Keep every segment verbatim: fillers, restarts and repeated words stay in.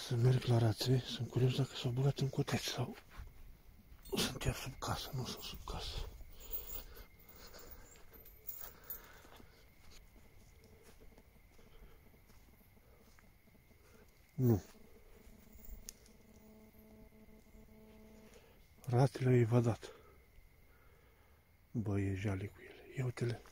să merg la rațe, sunt curios dacă s-au băgat în coteț sau sunt chiar sub casă, nu sunt sub casă. Nu. Ratele au evadat. Bă, e jale cu ele. Ia uite-le.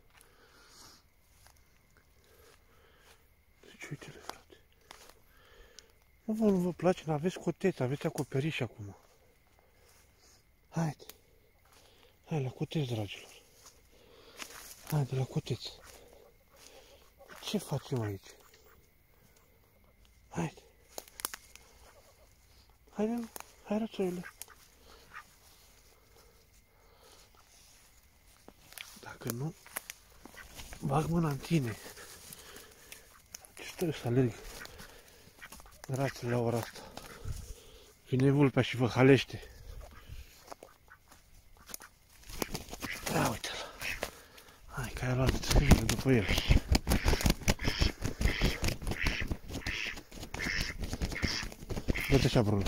Deci uite-le, frate. Nu vă, nu vă place, n-aveți coteț, aveți acoperiș acum. Haide. Hai la coteț, dragilor. Haide la coteț. Ce facem aici? Haide. Haide, hai rățoile. Dacă nu, bag mâna în tine. Ce stai să alerg rațele la ora asta? Vine vulpea și vă halește. Ia uite-l. Hai că ai luat după el. Dă-te așa, Bruno.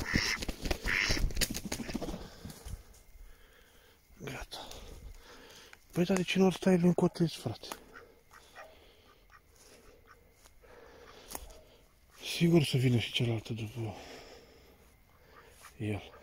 Gata. Păi, dar de ce nu stai în coteț, frate? Sigur să vină și cealaltă după el.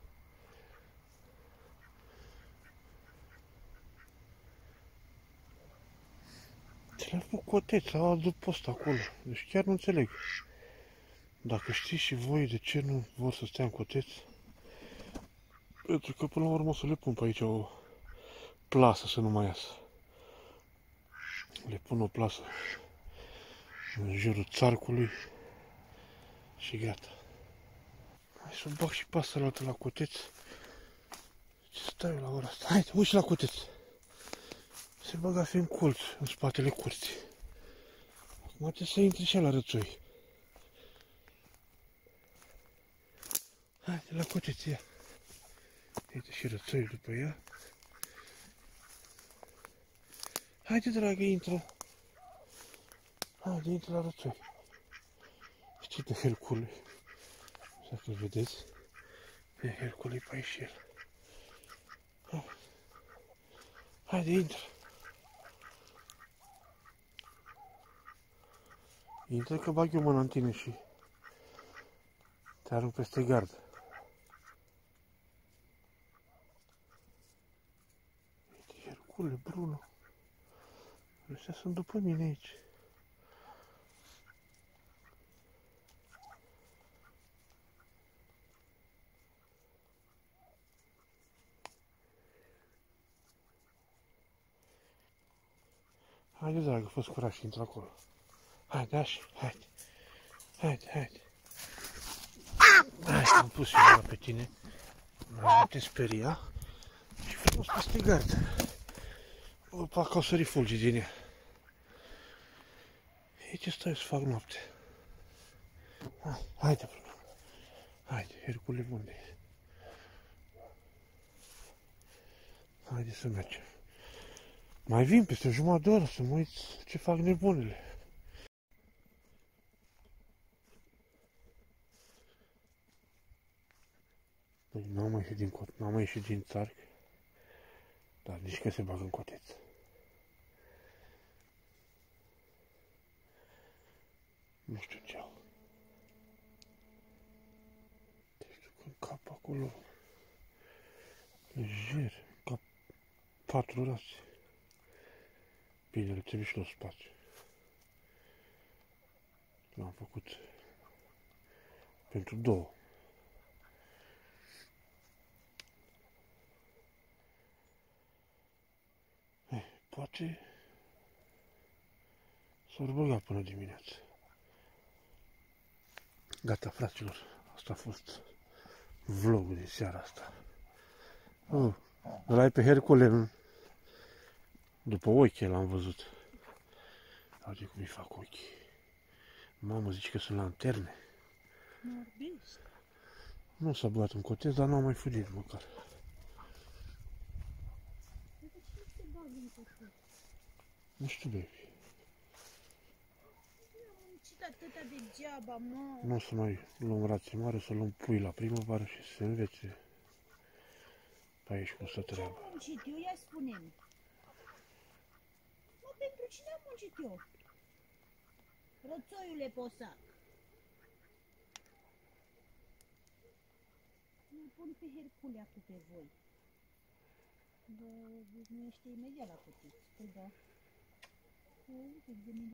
Ce le-a făcut coteț, a adus post acolo. Deci chiar nu înțeleg. Dacă știți și voi de ce nu vor să stea în coteț, pentru că până la urmă o să le pun pe aici o plasă să nu mai iasă. Le pun o plasă în jurul țarcului și gata. Hai să bag și pasărea altă la coteț. Ce stai eu la ora asta? Haide, uși la coteț. Se băga fi în colț, în spatele curții. Acum trebuie să intri și la rățoi. Haide, la coteț, ia. Uite și rățoi după ea. Haide, dragă, intră. Haide, intră la rățoi. Știi de Hercule? Dacă-l vedeți, e Hercule pe aici și el. Haide, intră. Intră că bag eu mâna în tine și te arunc peste gardă. Uite, Hercule, Bruno. Ăștia sunt după mine aici. Haide, dragă, fă-ți curaj și intră acolo. Haide, așa, haide. Haide, haide. Hai, am pus eu mâna pe tine. Nu te speria. Și frumos peste gardă. Opa, că au sărit fulgii din ea. Aici stai să fac noapte. Hai, haide, Bruno. Haide, Hercule, unde e? Haide să mergem. Mai vin peste jumătate de oră să mă uit ce fac nebunele. Păi n-am mai ieșit din cot, n-am mai ieșit din țarc, dar nici că se bagă în coteț. Nu știu ce au. Deci duc în cap acolo. Lejer, ca patru rațe. Bine, le trebuie și la spațiu. L-am făcut pentru două. Eh, poate s-ar băga până dimineață. Gata, fraților, asta a fost vlogul din seara asta. Oh, ăla e pe Hercule, după ochi l-am văzut. Uite cum îi fac ochii. Mamă, zici că sunt lanterne. Nu s-a băgat în coteț, dar n-am mai fugit măcar. Nu știu, baby. costă atâta degeaba, mă. Nu o să mai luăm rație mare, să luăm pui la primăvară și să se învețe pe aici cum stă treaba. Ce am muncit eu? Ia spune-mi. Mă, pentru cine am muncit eu? Rățoiule Posac. Îl pun pe Herculeacu pe voi. Vă viznuiește imediat la cutit. Păi da. Uite, de mine.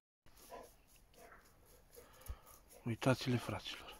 Uitați-le, fraților.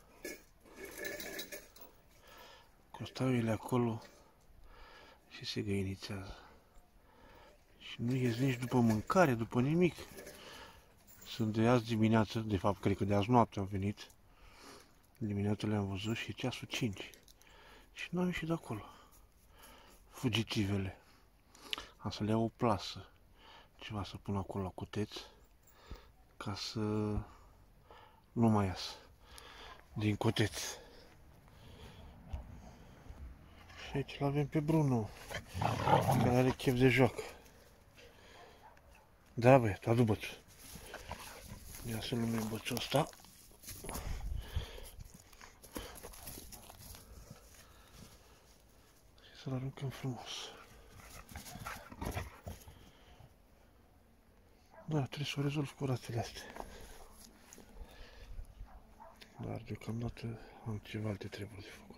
Costau ele acolo și se găinițează. Și nu ies nici după mâncare, după nimic. Sunt de azi dimineață, de fapt, cred că de azi noapte au venit. Dimineața le-am văzut și e ceasul cinci. Și nu am ieșit de acolo. Fugitivele. Am să le iau o plasă. Ceva să pun acolo la cuteț. Ca să nu mai iasă din cuteț. Și aici l-avem pe Bruno, care are chef de joacă. Da, băi, tu adu bățul. Ia să luăm bățul ăsta. Și să-l aruncăm frumos. Da, trebuie să o rezolv cu ratele astea. Dar deocamdată am ceva alte treburi de făcut.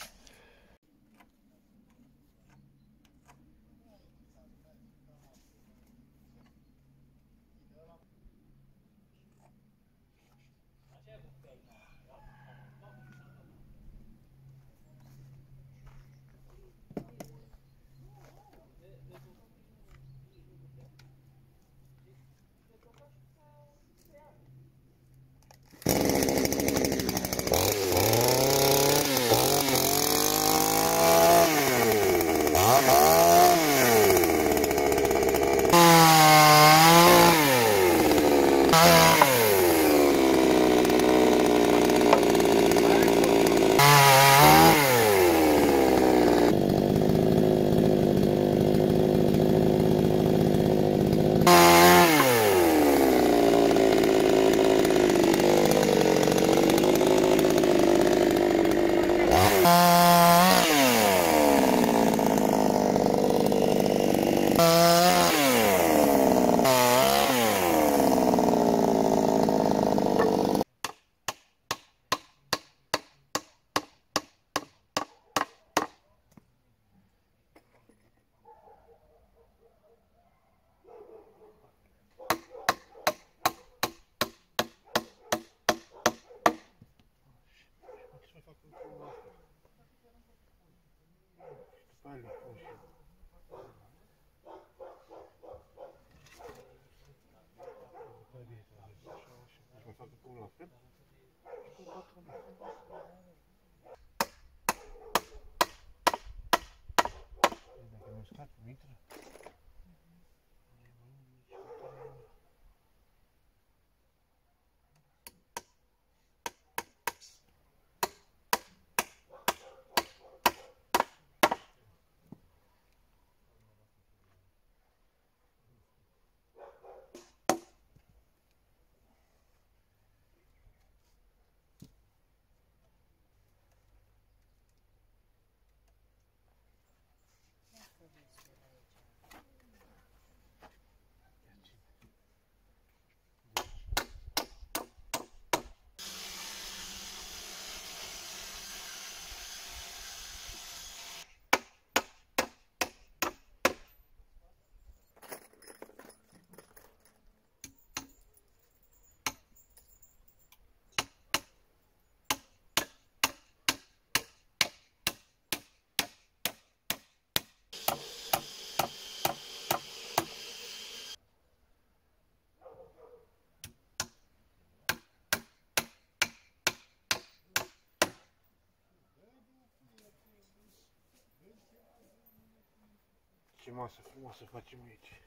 Ce masă frumoasă facem aici.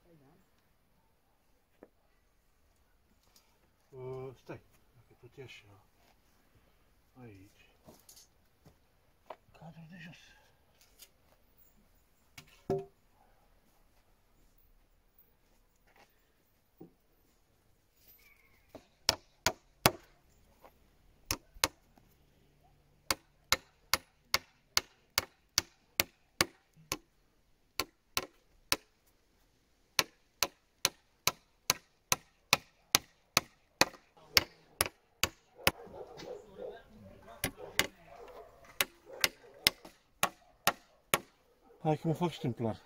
Uh, stai, dacă tot e așa, aici, cadrul de jos. Hai că mă fac și templar.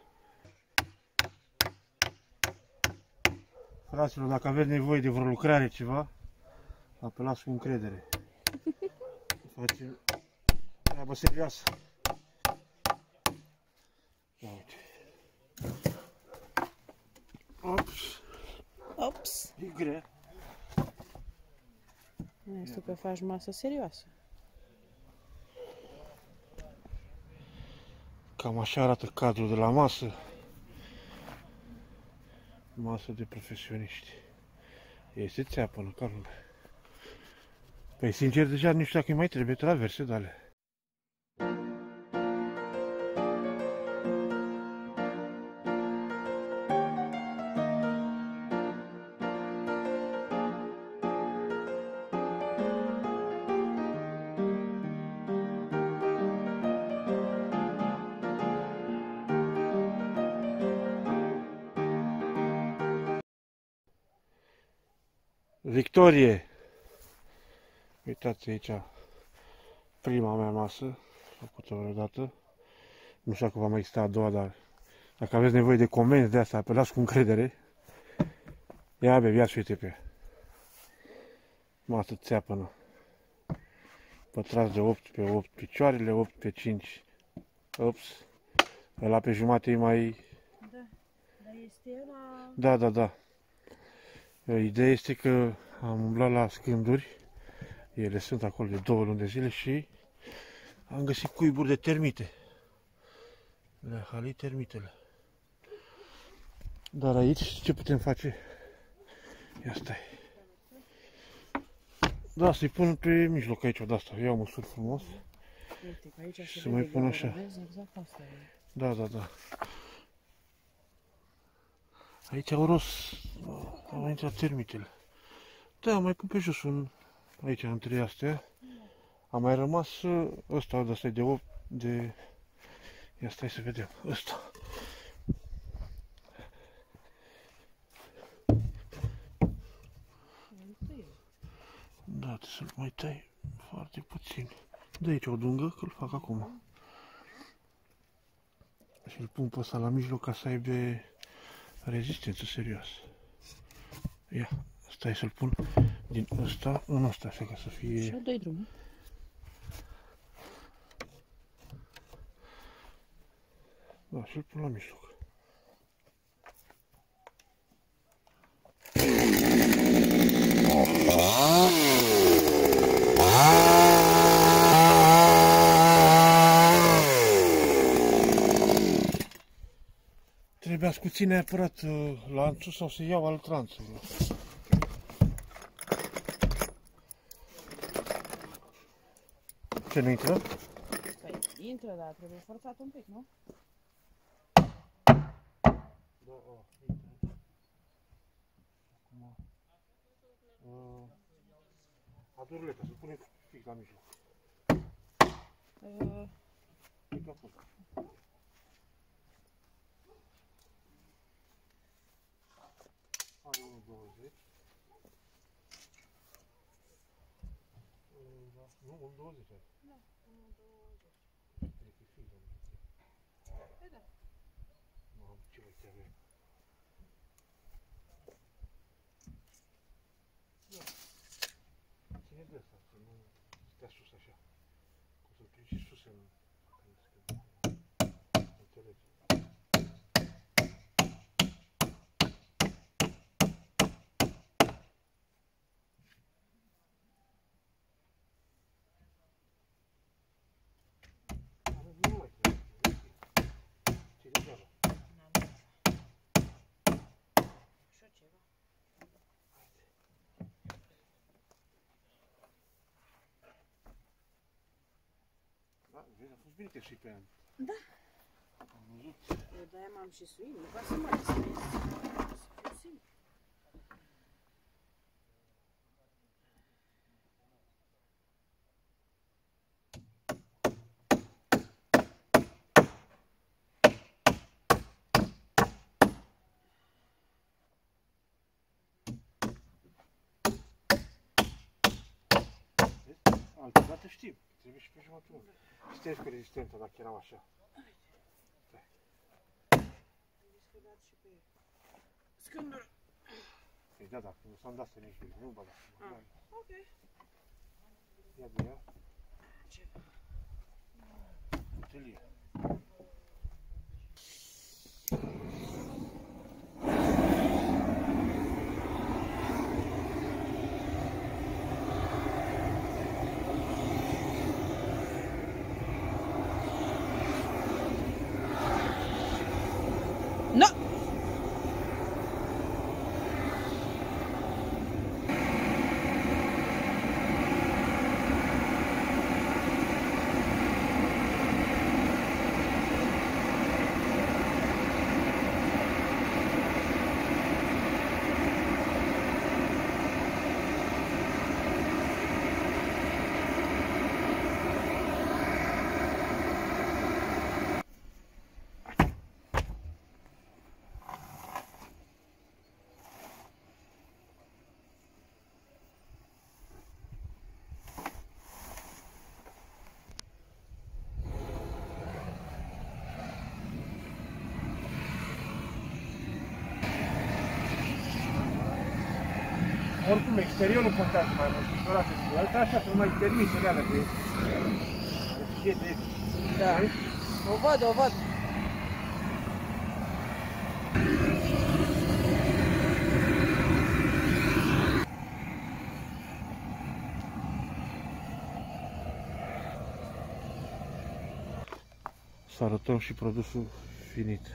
Fraților, dacă aveți nevoie de vreo lucrare, ceva, apelați cu încredere. Facem treabă serioasă. Ia uite. Ops. Ops! E grea. Nu este că faci masă serioasă. Cam așa arată cadrul de la masă. Masă de profesioniști. Este țeapănă, calul. Păi sincer, deja nu știu dacă îi mai trebuie traverse de alea. Victorie! Uitați aici prima mea masă, făcută vreodată. Nu știu dacă va mai exista a doua, dar dacă aveți nevoie de comenzi de asta, apelați cu încredere. Ia bebiați, uite pe ea. Masă țeapănă. Pătrați de opt pe opt picioarele, opt pe cinci. Ops. Ăla pe jumate e mai... Da, dar este ăla... Da, da, da. Ideea este că am umblat la scânduri. Ele sunt acolo de două luni de zile și am găsit cuiburi de termite. Le-a halit termitele. Dar aici ce putem face? Ia stai. Da, să-i pun pe mijloc aici de asta. Iau măsuri frumos. Uite, că aici Și se să mai vede pun gaură, așa. vezi? Exact asta e. Da, da, da. Aici au ros, au intrat termitele. Da, mai pun pe jos un, aici între astea. A mai rămas ăsta, de asta de opt, de... Ia stai să vedem, ăsta. Da, trebuie să-l mai tai foarte puțin. De aici o dungă, că-l fac acum. Și îl pun pe ăsta la mijloc ca să aibă rezistență serioasă. Ia, stai să-l pun din ăsta în ăsta, așa ca să fie... Și-o dai drumul. Da, și-l pun la mijloc. Trebuia scuțit neapărat uh, lanțul sau să iau alt lanțul. Ce nu intră? Păi, intră, dar trebuie forțat un pic, nu? Da, o, intră. Acum... Uh, adu ruleta, să punem fix la mijloc. Uh, Fix la fund. Are unu douăzeci. Nu, unu douăzeci are. da, unu douăzeci. Cred că e fix la mijloc. Păi da. Mamă, ce uite avea. Ține de asta, să nu stea sus așa. Că o să-l prind și sus în... Înțelegi? Nu mai trebuie. Ține treaba. N-am nimic. Și-o ceva. Da, vezi, a fost bine că și pe an. Da. Am văzut. Eu de-aia m-am și suit, nu ca să mă distrez. Să fiu simplu. Altă dată știm, trebuie și pe jumătate. Stai cu rezistența dacă eram așa. dat și pe scânduri. Păi da, dacă nu s-am dat să nici bine, nu bă, da. Ah, ok. Ia de ea. Ce? Telie. No! Oricum, exteriorul contează mai mult, picturate și alta, așa sunt mai termice alea de... de de... Da. O văd, o văd. Să arătăm și produsul finit.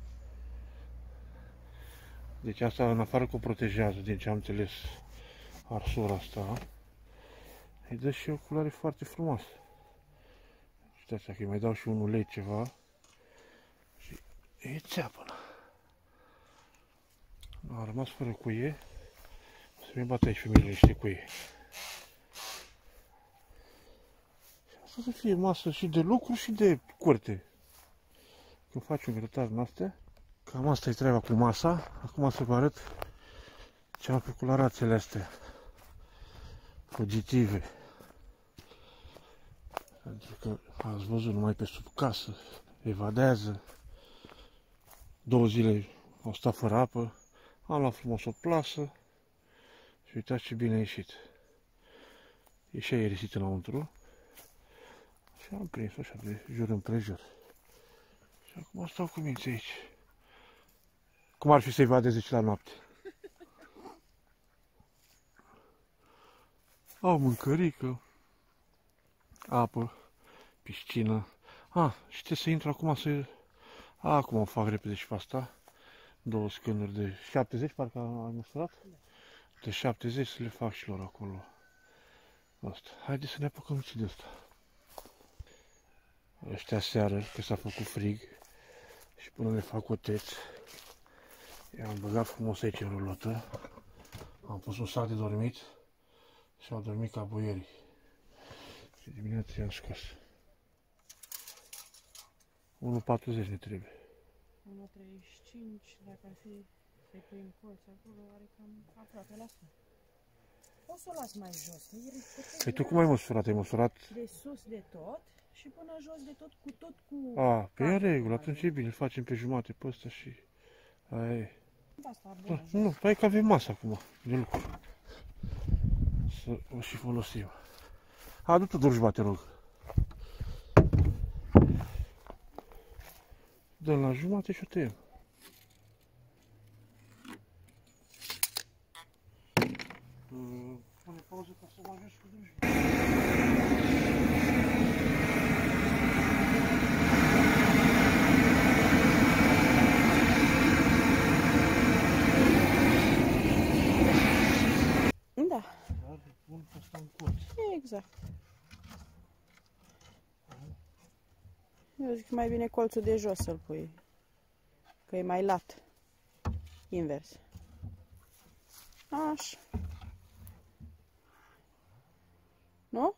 Deci asta, în afară că o protejează, din ce am înțeles, arsura asta, îi dă și o culoare foarte frumoasă. Uitați că îi mai dau și un ulei ceva și e țeapă. A rămas fără cuie. Să mi bată aici femeile niște cuie. Și asta să fie masă și de lucru și de curte. Când faci un grătar în astea, cam asta e treaba cu masa. Acum să vă arăt ce am pe colorațele astea fugitive. Pentru că ați văzut numai pe sub casă, evadează. Două zile au stat fără apă, am luat frumos o plasă și uitați ce bine a ieșit. E și aerisită înăuntru și am prins-o așa de jur împrejur. Și acum stau cu minții aici. Cum ar fi să-i vadeze și la noapte? Au mâncărică, apă, piscină. Ah, și trebuie să intru acum să... A, acum o fac repede și pe asta. Două scânuri de șaptezeci, parcă am măsurat. De șaptezeci să le fac și lor acolo. Asta. Haideți să ne apucăm și de asta. Ăștia seară, că s-a făcut frig și până le fac oteți, i-am băgat frumos aici în rulotă. Am pus un sac de dormit și au dormit ca boierii. Și dimineața i-am scos. unu patruzeci ne trebuie. unu treizeci și cinci, dacă ar fi să-i pui în colț acolo, are cam aproape la fel. O să o las mai jos. Păi tu cum ai măsurat? Ai măsurat? De sus de tot și până jos de tot, cu tot cu... A, pe e în regulă, atunci e bine, îl facem pe jumate pe ăsta și... Aia e. Asta, Da, nu, hai că avem masă acum, de lucru. Să o și folosim. Adu-te drujba, te rog. Dăm la jumate și o tăiem. Pune pauză ca să mă ajut cu drujba. Da. Dar pun pe asta în colț. Exact. Eu zic mai bine colțul de jos să-l pui, că e mai lat, invers. Așa. Nu?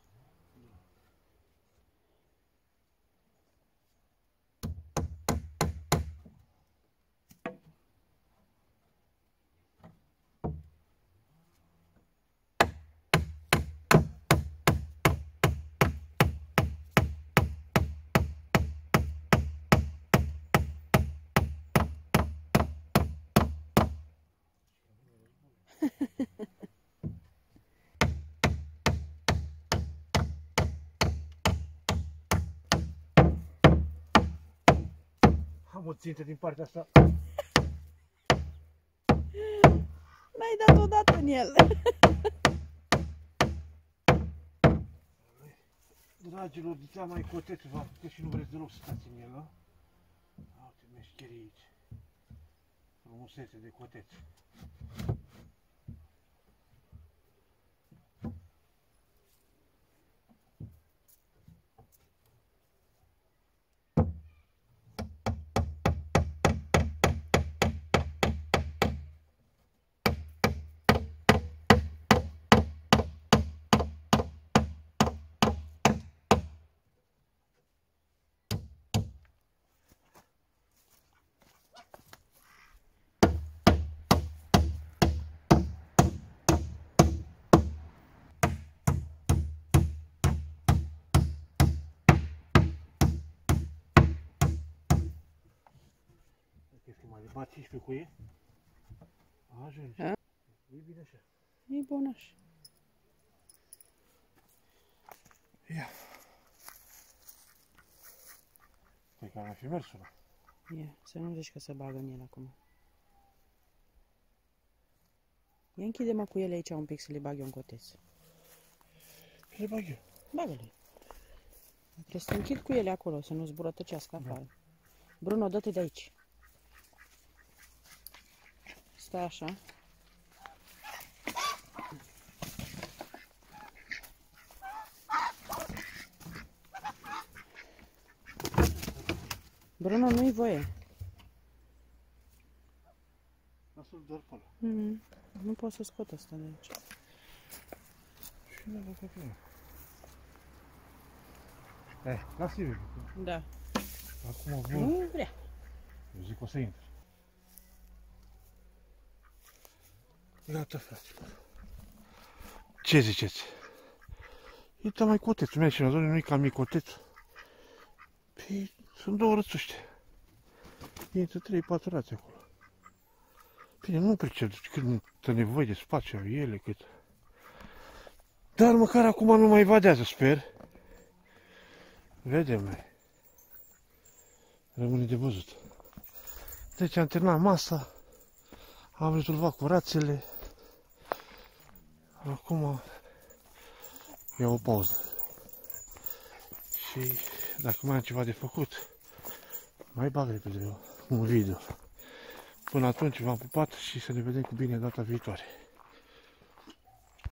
Am o țintă din partea asta. N-ai dat odată în el. Dragilor, ziceam mai cotețul, v-am că și nu vreți deloc să stați în el, da? Uite, meșcherii aici. Frumusețe de coteț. Crezi că mai de bat cincisprezece cu ei? Ajunge. A? E bine așa. E bun așa. Ia. Păi că ar fi mers ăla. Ia, să nu zici că se bagă în el acum. Ia închide-mă cu ele aici un pic să le bag eu în coteț. Le bag eu. Bagă-le. Trebuie să te închid cu ele acolo, să nu zburătăcească afară. Bruno, dă-te de aici. Stai așa. Bruno, nu-i voie. Lasă-l doar pe ăla. Mm, nu pot să scot asta de aici. Și nu văd pe ăla. Eh, lasă-i. Da. Acum vor. Nu vrea. Eu zic o să intri. Gata, frate. Ce ziceți? Uite mai cotețul, mi-a și nu-i cam mic cotețul. Păi, sunt două rățuște. Intră trei patru rațe acolo. Bine, nu pricep cât nevoie de spațiu au ele, cât... Dar măcar acum nu mai vadează, sper. Vedem noi. Rămâne de văzut. Deci am terminat masa. Am rezolvat cu rațele. Acum iau o pauză. Și dacă mai am ceva de făcut, mai bag repede un video. Până atunci v-am pupat și să ne vedem cu bine data viitoare.